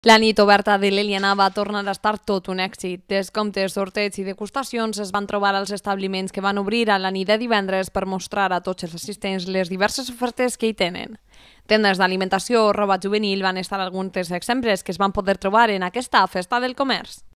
La nit oberta de l'Eliana va tornar a estar tot un èxit. Descomptes, sorteig i degustacions es van trobar als establiments que van obrir a la nit de divendres per mostrar a tots els assistents les diverses ofertes que hi tenen. Tendes d'alimentació o roba juvenil van estar alguns dels exemples que es van poder trobar en aquesta festa del comerç.